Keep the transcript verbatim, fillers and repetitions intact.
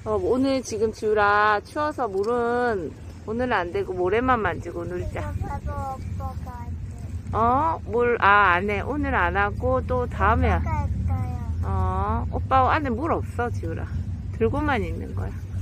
어, 오늘 지금 지우라 추워서 물은 오늘은 안 되고 모레만 만지고 놀자. 바로 오빠가 할게. 어? 물, 아, 안 해. 오늘 안 하고 또 다음에. 오빠가 할 거야. 어, 오빠 안에 물 없어, 지우라. 들고만 있는 거야.